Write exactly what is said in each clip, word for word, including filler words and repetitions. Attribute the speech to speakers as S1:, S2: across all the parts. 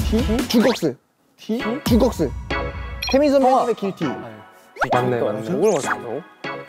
S1: T? 주걱스. T? 주걱스. 태민 선배님의 길티.
S2: 맞네, 맞네. 이걸 맞췄다고?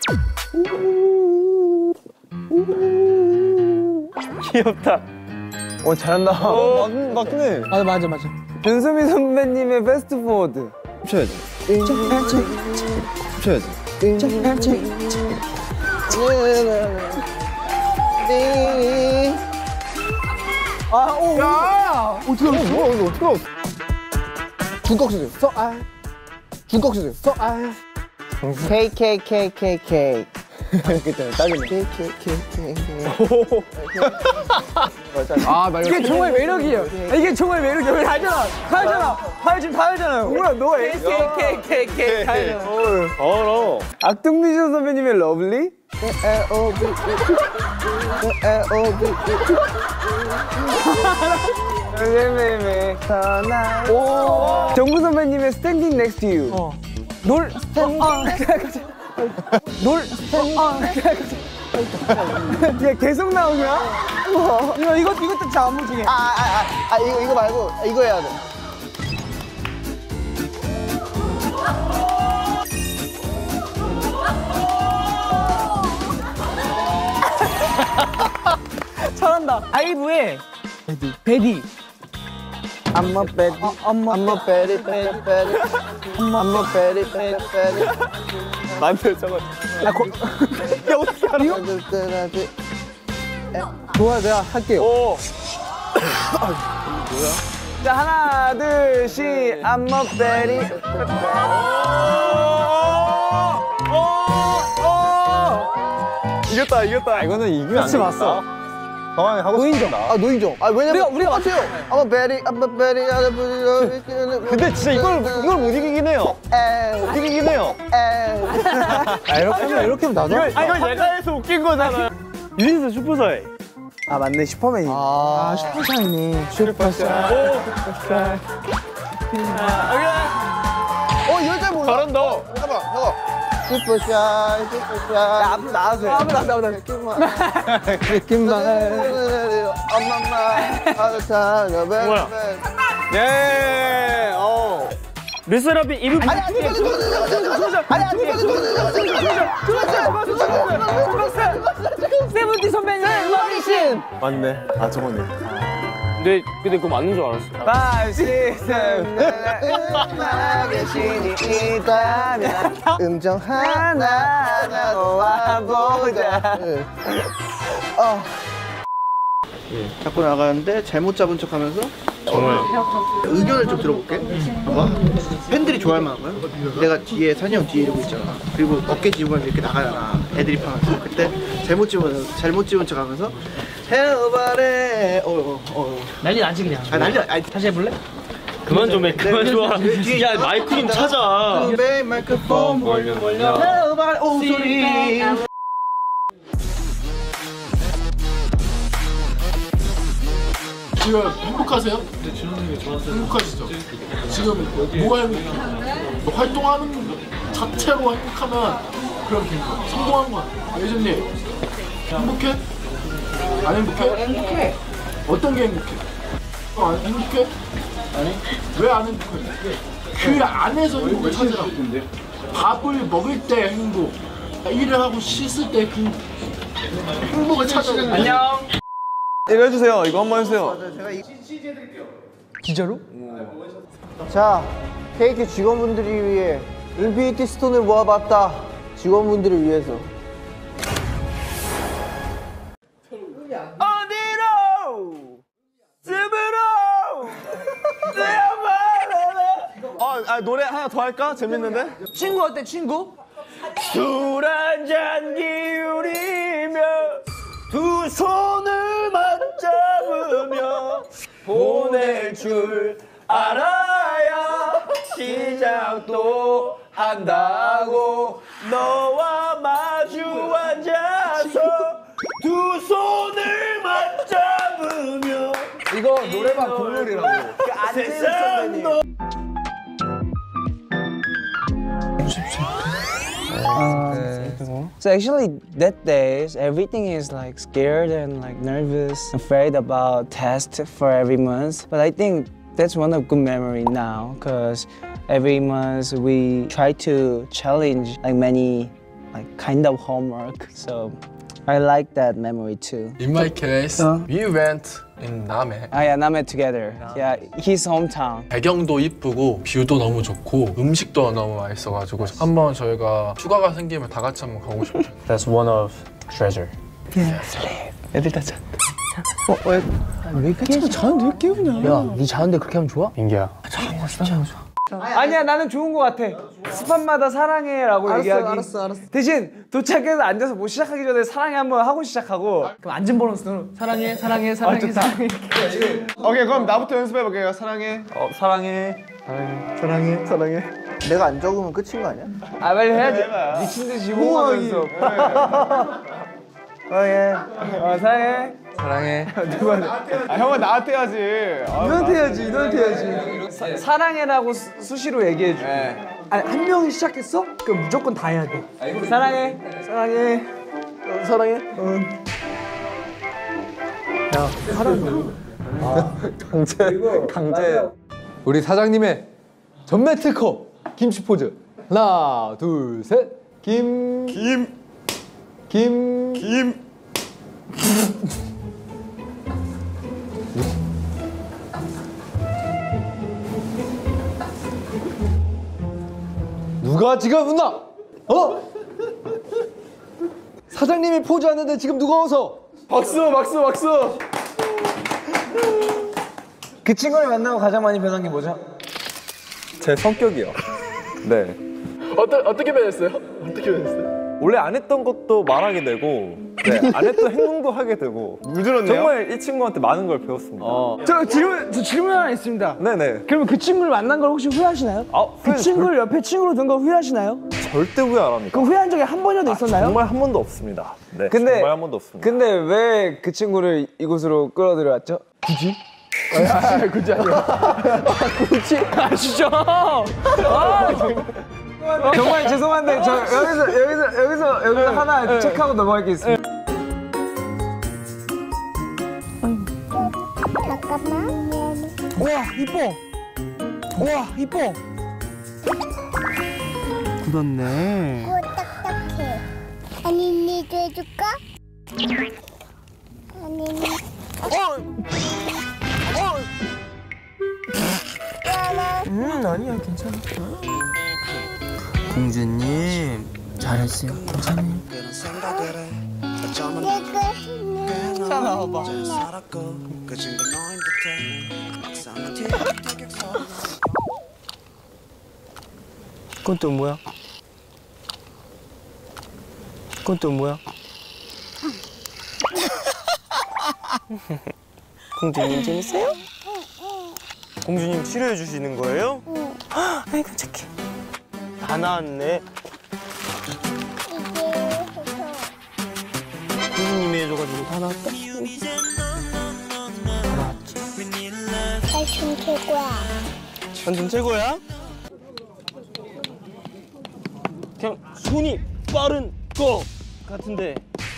S2: 귀엽다.
S1: 어, 잘한다.
S2: 어, 맞, 맞네.
S1: 맞아, 맞아, 맞아.
S2: 변수미 선배님의 패스트포워드.
S1: 훔쳐야지. 훔쳐야지. 아, 오, 야! 어떻게 알았어? 뭐야, 이거 어떻게 알았어? 주걱스. 서, 아. 주걱스. 서, 아. K, K, K, K, K. 그때는 따지면 K, K, K, K, K. 아, 나
S2: 이게 정말 매력이에요. 이게 정말 매력이에요. 왜 알잖아. 다 알잖아. 다 알지, 다 알잖아요. 뭐야, 너 K, K, K, K, 다 알잖아. 어, 악동뮤지션 선배님의 러블리?
S1: L O V L O V
S2: 오. 정구 선배님의 Standing Next to You. 어. 놀. 놀. 야, 계속 나오냐? 어. 이거 이거 이것도 진짜 안무 중에.
S1: 아, 아, 아, 아, 이거 이거 말고 이거 해야 돼.
S2: 잘한다. 아이브의 베디. 베디.
S1: I'm a baby, I'm a baby, baby, baby. I'm a baby, baby, baby.
S2: 맞네, 저거. 야, 고... 야, 어떻게 알아?
S1: 좋아, 내가 할게요.
S2: 오. 뭐야? 자, 하나, 둘, 셋. I'm a baby. 이겼다, 이겼다. 이거는 이기면 안 돼. 맞어. 정황이 하고
S1: 노인정. 아, 노인정. 아, 왜냐면
S2: 우리가 우리가 맞춰요.
S1: I'm a baby, I'm a baby, I'm a baby.
S2: 근데 진짜 이걸 이걸 못 이기긴 해요. 못 이기긴 해요.
S1: 아, 이렇게 하면 이렇게 하면 나도.
S2: 이거 이거 얘가 해서 웃긴 거잖아. 유닛은 슈퍼사이. 아 맞네, 슈퍼맨이.
S1: 아, 슈퍼샤이네. 슈퍼샤이. 어, 이럴 줄 몰라.
S2: 잘한다.
S1: 잠깐만, 잠깐. 슈퍼샤이, 슈퍼샤이.
S2: 야, 앞으로 나와서. 앞으로 나와서, 앞으로 나와서.
S1: 느낌만. 엄마마, 아르타,
S2: 뭐야? 네, 어. 르세라핌 이름.
S1: 아니, 아니, 아니, 아니, 아니,
S2: 세븐틴 선배님의 음악이신.
S3: 맞네. 아 저거네.
S2: 근데 근데 그거 맞는 줄 알았어. five, six, seven.
S1: 음악의 신이 있다면 음정 하나 놓아보자. 어. 자꾸 나가는데 잘못 잡은 척하면서
S3: 정말.
S1: 의견을 좀 들어볼게. 봐봐. 팬들이 좋아할 만한 거야. 내가 뒤에 산이 형 뒤에 이러고 있잖아. 그리고 어깨 집으면서 이렇게 나가잖아. 애드립 하면서. 그때 잘못 집으면서 잘못 집은 척하면서 헤어바래. 어, 어, 어.
S2: 난리 나지 그냥.
S1: 아, 난리. 아니,
S2: 다시 해볼래?
S3: 그만 좀 해. 그만 좀 와.
S1: 뒤에
S3: 야 마이크 좀 찾아.
S1: 내 마이크폰
S3: 멀려 멀려.
S1: 헤어바래. 오 소리.
S4: 지금 행복하세요? 네, 지금 행복하시죠? 지금 뭐가 행복해요? 활동하는 자체로 행복하면 그럼 행복. 성공한 거야. 예준님 행복해? 안 행복해? 행복해. 어떤 게 행복해? 어, 안 행복해? 아니. 왜 안 행복해? 그 안에서 행복을 찾으라고. 밥을 먹을 때 행복, 일을 하고 씻을 때 그 행복을 찾으라고.
S2: 안녕.
S3: 이거 해주세요. 이거 한번 해주세요.
S2: 진짜로?
S1: 자, 케이티 직원분들이 위해 인피니티 스톤을 모아봤다. 직원분들을 위해서.
S2: 어디로? 집으로.
S3: 아, 아 노래 하나 더 할까? 재밌는데?
S2: 친구 어때, 친구? 술 한 잔 기울이며 두 손을 맞잡으며 보낼 줄 알아야 시작도 한다고 너와 마주 앉아서 두 손을 맞잡으며
S1: 이거 노래방 국룰이라고.
S2: 세상도
S5: Uh, so actually that days everything is like scared and like nervous, afraid about test for every month. But I think that's one of good memory now, because every month we try to challenge like many like kind of homework. So I like that memory too.
S6: In my case,
S5: 어?
S6: we went in Name.
S5: Ah yeah, Name together. Yeah, his hometown.
S6: 배경도 이쁘고 뷰도 너무 좋고 음식도 너무 맛있어가지고 한번 저희가 휴가가 생기면 다 같이 한번 가고 싶죠.
S3: That's one of treasure.
S5: 애들 다 잤다. 어, 왜? 왜 이렇게 자는데 왜 깨우냐? 야, 네 자는데 그렇게 하면 좋아?
S3: 민기야.
S2: 아니야, 나는 좋은 거 같아. 스팟마다 사랑해라고
S1: 알았어,
S2: 얘기하기.
S1: 알았어, 알았어.
S2: 대신 도착해서 앉아서 뭐 시작하기 전에 사랑해 한번 하고 시작하고. 그럼 앉은 보너스로 사랑해, 사랑해, 사랑해, 사랑해.
S3: 오케이, 그럼 나부터 연습해볼게요. 사랑해. 어, 사랑해. 사랑해. 사랑해. 사랑해.
S1: 내가 안 적으면 끝인 거 아니야?
S2: 아 빨리 해야지. 미친 듯이 호흡하면서. 사랑해. 어, 사랑해.
S5: 사랑해.
S2: 누가?
S3: 아, 형은 나한테 해야지. 아,
S2: 너한테 해야지, 너한테 해야지. 사, 사랑해라고 수, 수시로 얘기해줘. 아니, 한 명이 시작했어? 그럼 무조건 다 해야 돼. 사랑해, 사랑해, 어, 사랑해. 어. 야, 사랑해.
S3: 강제. 강제. 우리 사장님의 전매 특허 김치 포즈. 하나, 둘, 셋. 김. 김. 김. 김. 누가 지금 웃나? 어? 사장님이 포즈 하는데 지금 누가 웃어?
S2: 박수, 박수, 박수.
S5: 그 친구를 만나고 가장 많이 변한 게 뭐죠?
S3: 제 성격이요. 네.
S6: 어떠, 어떻게 변했어요? 어떻게 변했어요?
S3: 원래 안 했던 것도 말하게 되고, 네, 안 했던 행동도 하게 되고.
S2: 물들었네요.
S3: 정말 이 친구한테 많은 걸 배웠습니다.
S2: 어. 저 질문, 저 질문 하나 있습니다.
S3: 네네.
S2: 그러면 그 친구를 만난 걸 혹시 후회하시나요?
S3: 아,
S2: 그
S3: 후회-
S2: 친구를 옆에 친구로 둔 걸 후회하시나요?
S3: 절대 후회 안 합니다.
S2: 그 후회한 적이 한 번이라도 있었나요?
S3: 정말 한 번도 없습니다. 네,
S5: 근데-
S3: 정말 한 번도 없습니다.
S5: 근데 왜 그 친구를 이곳으로 끌어들여왔죠?
S2: 굳이 아니야. 굳이? 아 진짜? 아,
S5: 정말 죄송한데 저 여기서 여기서 여기서 여기서 하나 체크하고 넘어갈 게 있습니다.
S7: 잠깐만.
S2: 와 이뻐. 와 이뻐. 굳었네.
S7: 오, 딱딱해. 아니니도 해줄까? 아니니.
S2: 음 아니야 괜찮아. 공주님 잘했어요. 괜찮아요.
S7: 내가 했는
S2: 나와봐. 그건 또 뭐야? 그건 또 뭐야? 공주님 재밌어요? 공주님 치료해 주시는 거예요?
S7: 응.
S2: 아이고 착해. 다 나왔네.
S7: 이게 해서
S2: 공주님이 해줘가지고 다 나왔다.
S7: 살충 최고야.
S2: 완전 최고야? 그냥 손이 빠른 거 같은데.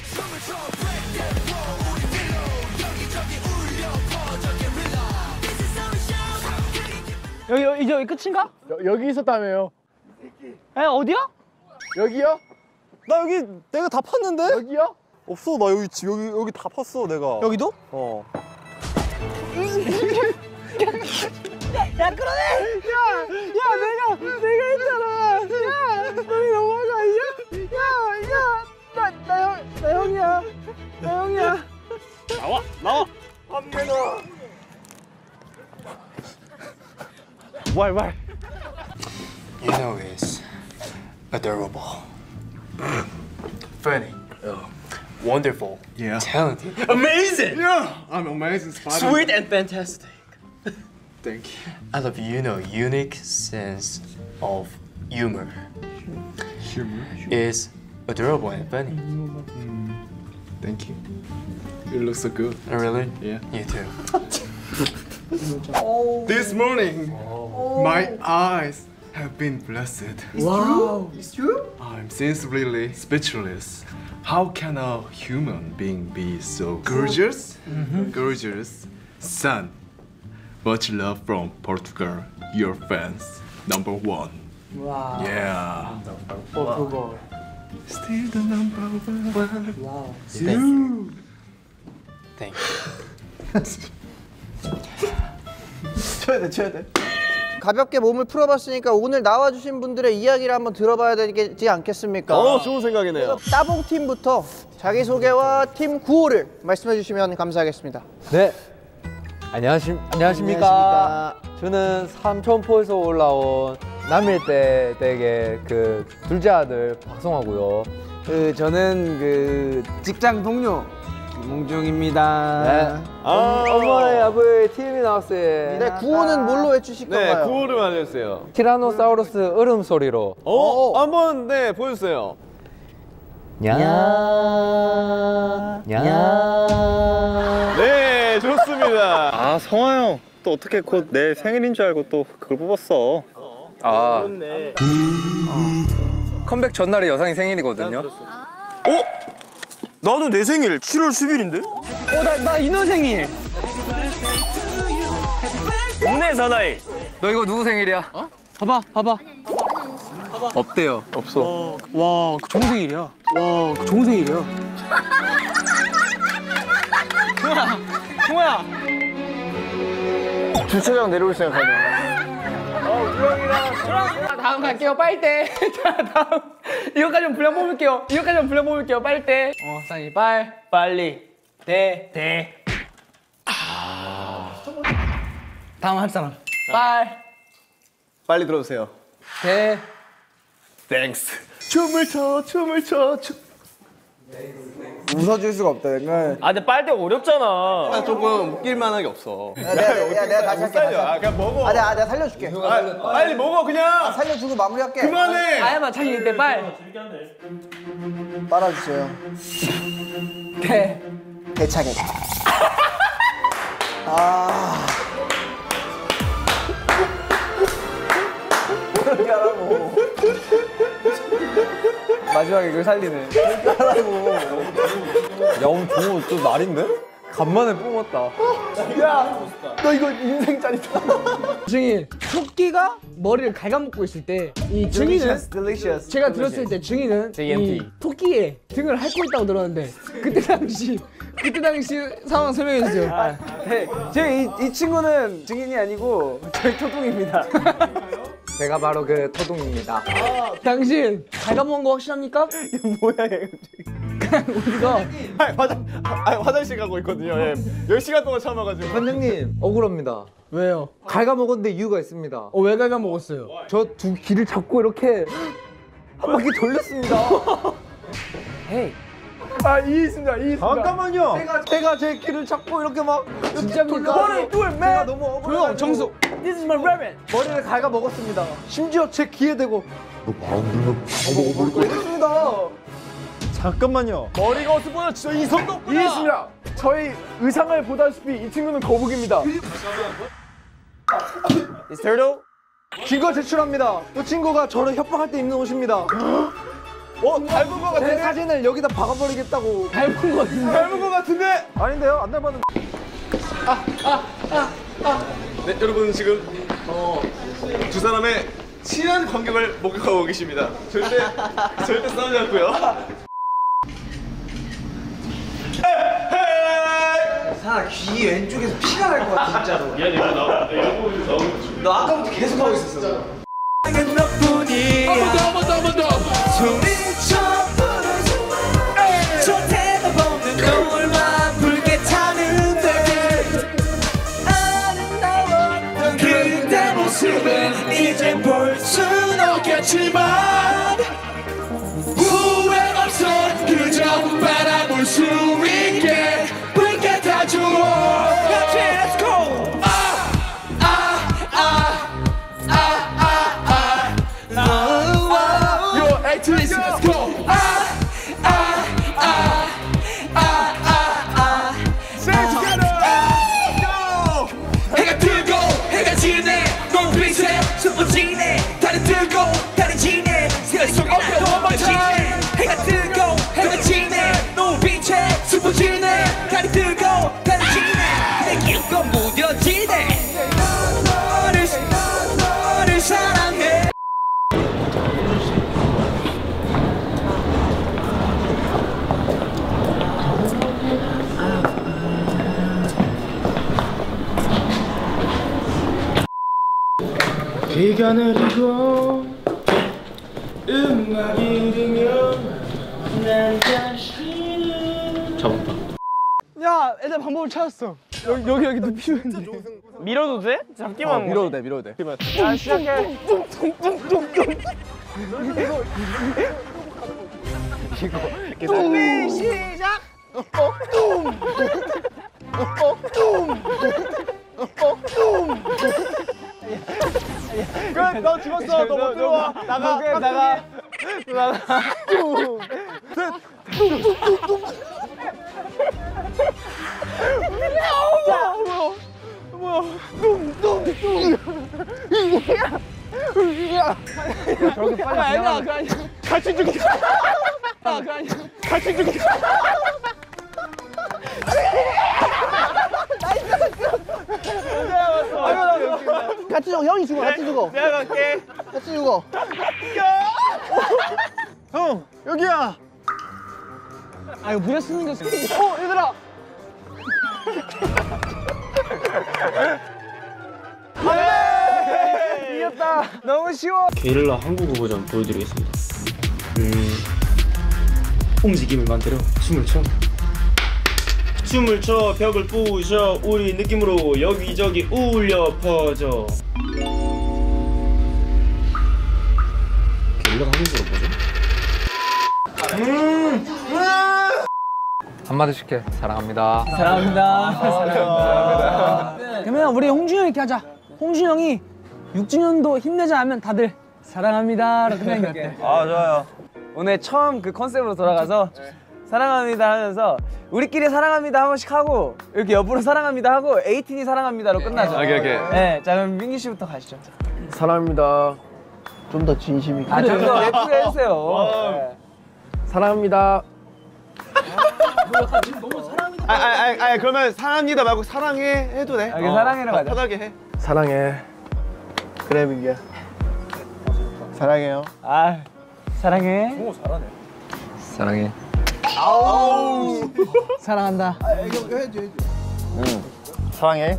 S2: 여기 여기 이제 여기 끝인가?
S4: 여기 있었다며요.
S2: 에 어디야?
S4: 여기요?
S3: 나 여기 내가 다 팠는데?
S4: 여기요?
S3: 없어. 나 여기 지- 여기 여기 다 팠어 내가.
S2: 여기도?
S3: 어.
S2: 야 그러네! 야! 야 내가 내가 했잖아! 야! 너희 너무한 거 아니야? 야! 야! 나, 나 형, 나 형이야! 나 형이야! 나와! 나와! 안 내놔! 말 말!
S6: You know it's adorable, funny, wonderful,
S4: Yeah.
S6: talented, amazing,
S4: Yeah, I'm amazing spider.
S6: sweet and fantastic.
S4: Thank you.
S6: I love you know unique sense of humor.
S4: Humor.
S6: Is adorable and funny.
S4: Thank you. You look so good.
S6: Oh, really?
S4: Yeah.
S6: You too.
S4: This morning, my eyes have been blessed.
S1: Wow. It's true?
S4: I'm sincerely speechless. How can a human being be so gorgeous, gorgeous, sun,
S3: Much love from Portugal. Your fans number one.
S2: 와.
S3: Yeah.
S2: 포르투갈.
S3: Still the number one.
S2: 와우.
S5: Thank
S1: 쳐야 돼, 쳐야 돼. 가볍게 몸을 풀어봤으니까 오늘 나와주신 분들의 이야기를 한번 들어봐야 되지 않겠습니까?
S3: 어, 좋은 생각이네요.
S1: 따봉 팀부터 자기 소개와 팀 구호를 말씀해 주시면 감사하겠습니다.
S8: 네. 안녕하십, 안녕하십니까. 저는 삼천포에서 올라온 남일대 댁의 그 둘째 아들 박성화고요.
S5: 그 저는 그 직장 동료 김몽중입니다.
S8: 네. 아, 어머니 아버지 팀이 나왔어요.
S1: 네, 구호는 뭘로 외주실
S3: 네,
S1: 건가요?
S3: 구호를 알려주세요.
S8: 티라노사우루스 얼음 소리로.
S3: 어, 한번 네 보여주세요.
S8: 냐. 냐.
S3: 네, 좋습니다.
S9: 아 성화 형 또 어떻게 곧 내 생일인 줄 알고 또 그걸 뽑았어.
S8: 아. 컴백 전날이 여상이 생일이거든요.
S9: 어? 나도 내 생일 칠월 십일인데?
S5: 어, 나, 나 인호 생일.
S9: 오늘 사나이.
S8: 너 이거 누구 생일이야? 어?
S5: 봐봐, 봐봐.
S8: 없대요. 없어.
S5: 와, 그 좋은 생일이야. 와, 그 좋은 생일이야. 승호야, 승호야.
S1: 주차장 내려올 생각하네.
S2: 다음 갈게요. 빨대. 자, 다음. 이거까지 분량 뽑을게요. 이거까지 분량 뽑을게요. 빨대. 어, 쌍이 빨. 빨리. 대. 대. 아. 다음 할 사람. 빨.
S3: 빨리 들어주세요.
S2: 대.
S3: Thanks. 춤을 춰, 춤을 춰, 춤.
S1: 웃어줄 수가 없다. 내가.
S9: 아 근데 빨대 어렵잖아.
S3: 조금 웃길 만한 게 없어.
S1: 야, 내가, 내가, 내가 다시 할게. 다시
S3: 아,
S1: 할게.
S3: 그냥 먹어.
S1: 아, 내가, 내가 살려줄게.
S3: 아, 빨리 먹어 그냥.
S1: 살려주고 마무리할게.
S3: 그만해.
S2: 아야만 자기 때 빨.
S1: 빨아주세요.
S2: 대.
S1: 대차게. 아. 어떻게 하라고.
S8: 마지막에 이걸 살리네. 야, 오늘 종호 좀 날인데? 간만에 뿜었다.
S1: 너 이거 인생 짤이다.
S2: 증인. 토끼가 머리를 갉아먹고 있을 때 이 증인은
S1: delicious.
S2: 제가 들었을 때 증인은 이 토끼의 등을 핥고 있다고 들었는데 그때 당시 그때 당시 상황 설명해 주세요.
S5: 네, 제 이 이 친구는 증인이 아니고 저희 토동입니다.
S8: 제가 바로 그 토동입니다.
S2: 당신 갉아먹은 거 확실합니까?
S1: 뭐야 얘.
S2: 그냥 우리가
S3: 아니, 화장, 아, 화장실 가고 있거든요. 예. 열 시간 동안 참아가지고.
S8: 관장님 억울합니다.
S2: 왜요?
S8: 갉아먹었는데 이유가 있습니다.
S2: 어, 왜 갉아먹었어요?
S8: 저 두 귀를 잡고 이렇게 한 바퀴 돌렸습니다. 헤이.
S1: 아, 이 있습니다. 이 있습니다.
S3: 잠깐만요.
S1: 제가 제가 제 귀를 잡고 이렇게 막
S2: 진짜입니까?
S1: 머리 뚫
S2: 제가
S1: 너무
S2: 조용,
S1: 억울해가지고
S2: 정수. This is my rabbit.
S1: 머리를 갉아 먹었습니다. 심지어 제 귀에 대고 이랬습니다.
S3: 잠깐만요.
S1: 머리가 없으면 진짜 이성도 없구나.
S3: 이 있습니다. 저희 의상을 보다시피 이 친구는 거북입니다.
S1: Is turtle? 증거 제출합니다. 이 친구가 저를 협박할 때 입는 옷입니다.
S3: 어, 닮은 거
S1: 제
S3: 같은데?
S1: 사진을 여기다 박아버리겠다고.
S2: 닮은 거 같은데?
S3: 닮은 거 같은데?
S1: 아닌데요? 안 닮았는데.
S3: 네, 여러분 지금 어, 두 사람의 친한 관계를 목격하고 계십니다. 절대 절대 싸우지 않고요.
S1: 사 귀 왼쪽에서 피가 날 것 같아 진짜로. 야, 내가 나 너 아까부터 계속 하고 있었어.
S2: 이제 볼 순 없겠지만 후회 없어 그저 바라볼 수 있게 불게 타줘 같이 let's go 아아아아아아 Yo actress let's go 아아아아아아 Say together 해가 뜨고 해가 지네 넌 빛에 숨어지네 달이 뜨고 달이 지네 비가 내리고 음악이 들으면 난 다시는
S6: 잡았다.
S2: 야 애들 방법을 찾았어. 여기 여기 여기 눕히면 돼. 밀어도 돼? 잡기만
S1: 밀어도 돼, 밀어도 돼.
S2: 자 시작해. 준비 시작. 끝. 너 죽었어. 너 못 들어와. 나가. 나가. 나가. 자, 뭐야? 뭐야? 뚱뚱뚱. 야, 저렇게 빨리 아니야, 그 아니야. 같이 죽이. 아, 그 아니야. 같이 죽이.
S1: 같이 죽어, 형이 죽어, 같이 죽어.
S2: 내가 갈게.
S1: 같이 죽어. 형, 여기야.
S2: 아, 이거 무려 쓰는 게 어, 얘들아. 네! 이겼다. 너무 쉬워.
S10: 게릴라 한국어 버전 보여드리겠습니다. 음, 움직임을 만들어 춤을 춰. 춤을 춰 벽을 부셔 우리 느낌으로 여기저기 울려 퍼져. 게릴라가 한국어로 뭐죠?
S8: 한마디씩 해. 사랑합니다.
S2: 사랑합니다. 사랑합니다. 그러면 우리 홍준이 형 이렇게 하자. 홍준이 형이 육 주년도 힘내자 하면 다들 사랑합니다로 끝내는 게 어때?
S8: 아, 좋아요.
S2: 오늘 처음 그 컨셉으로 돌아가서 사랑합니다 하면서 우리끼리 사랑합니다 한 번씩 하고 이렇게 옆으로 사랑합니다 하고 에이틴이 사랑합니다로 끝나죠.
S8: 오케이, 오케이.
S2: 네, 자 그럼 민기 씨부터 가시죠.
S1: 사랑합니다. 좀 더 진심 있게.
S2: 아, 좀 더 예쁘게 해주세요. 네.
S1: 사랑합니다.
S3: 아, 아, 아, 아, 그러면 사랑합니다 말고 사랑해 해도 돼.
S2: 아, 이게 사랑해로 가자.
S3: 편하게 해.
S1: 사랑해. 그래, 민기야. 사랑해요.
S2: 아, 사랑해.
S8: 사랑해.
S2: 사랑한다.
S1: 사랑해.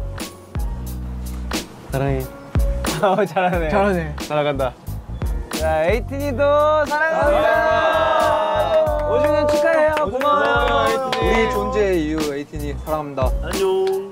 S2: 사랑해. 어, 잘하네. 잘하네.
S3: 사랑한다.
S2: 자, 에이틴이도 사랑합니다. 오 주년 축하해요. 고마워요.
S8: 우리 존재의 이유 에이틴이 사랑합니다.
S3: 안녕.